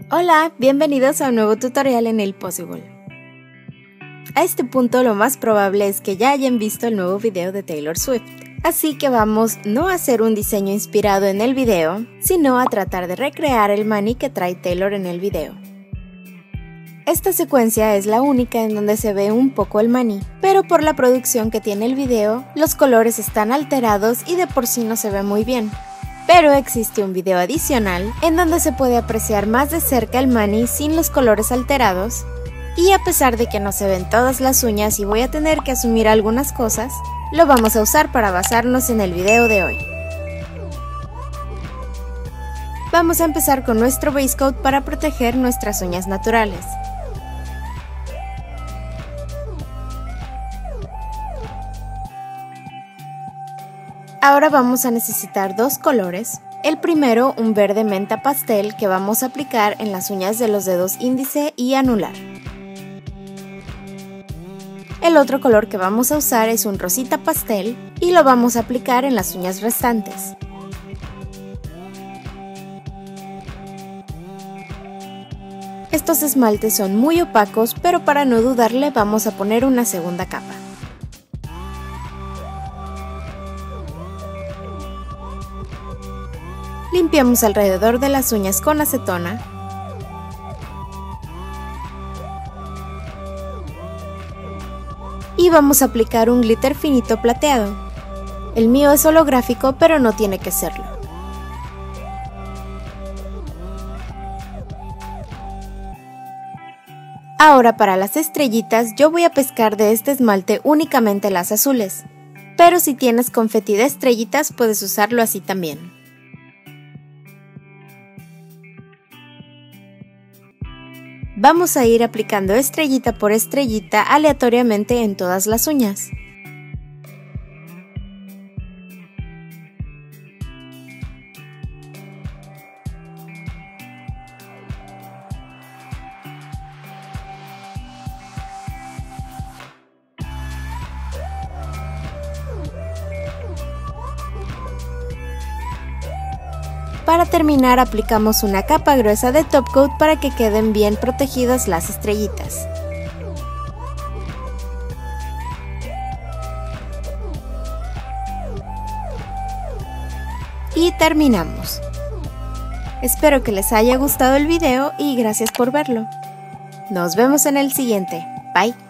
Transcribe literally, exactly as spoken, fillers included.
Hola, bienvenidos a un nuevo tutorial en el Possible. A este punto lo más probable es que ya hayan visto el nuevo video de Taylor Swift, así que vamos no a hacer un diseño inspirado en el video, sino a tratar de recrear el maní que trae Taylor en el video. Esta secuencia es la única en donde se ve un poco el maní, pero por la producción que tiene el video, los colores están alterados y de por sí no se ve muy bien. Pero existe un video adicional en donde se puede apreciar más de cerca el maní sin los colores alterados, y a pesar de que no se ven todas las uñas y voy a tener que asumir algunas cosas, lo vamos a usar para basarnos en el video de hoy. Vamos a empezar con nuestro base coat para proteger nuestras uñas naturales. Ahora vamos a necesitar dos colores. El primero, un verde menta pastel que vamos a aplicar en las uñas de los dedos índice y anular. El otro color que vamos a usar es un rosita pastel y lo vamos a aplicar en las uñas restantes. Estos esmaltes son muy opacos, pero para no dudarle vamos a poner una segunda capa. Limpiamos alrededor de las uñas con acetona. Y vamos a aplicar un glitter finito plateado. El mío es holográfico, pero no tiene que serlo. Ahora para las estrellitas yo voy a pescar de este esmalte únicamente las azules. Pero si tienes confeti de estrellitas puedes usarlo así también. Vamos a ir aplicando estrellita por estrellita aleatoriamente en todas las uñas. Para terminar aplicamos una capa gruesa de top coat para que queden bien protegidas las estrellitas. Y terminamos. Espero que les haya gustado el video y gracias por verlo. Nos vemos en el siguiente. Bye.